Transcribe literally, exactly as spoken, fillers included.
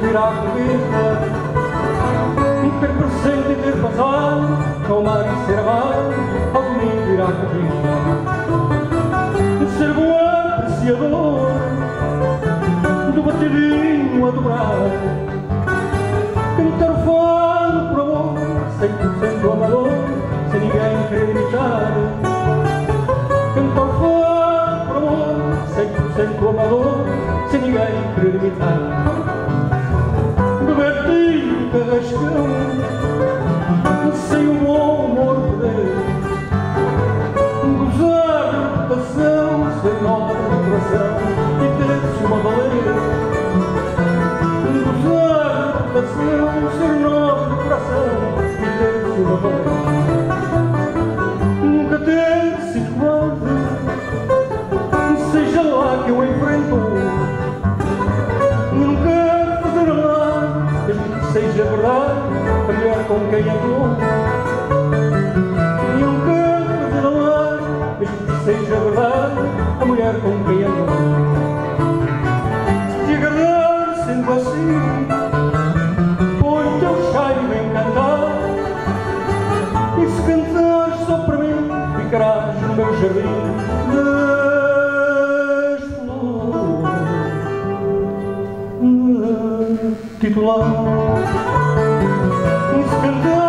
vir à corrida e ter presente e ter passado ao mar e ser amado, ao domingo vir à corrida, ser bom apreciador do batidinho a dobrar, cantar o fado por amor, cem por cento amador, sem ninguém querer imitar. Cantar o fado por amor, cem por cento amador, sem ninguém querer imitar. Beber tinho carrascão, sem o bom humor perder, gozar de reputação, ser nobre de coração e ter-se uma baleia. Gozar de reputação, ser nobre de coração e ter-se uma baleia. Nunca ter sido covarde, seja lá que eu enfrento. Nunca fazer lá, mesmo que seja verdade, a mulher com quem andou. Nunca fazer lá, mesmo que seja verdade, a mulher com quem andou. Se te agradar sendo assim, põe o teu chaime a encantar, e se cantares só para mim, ficarás no meu jardim das flores titular. E se cantar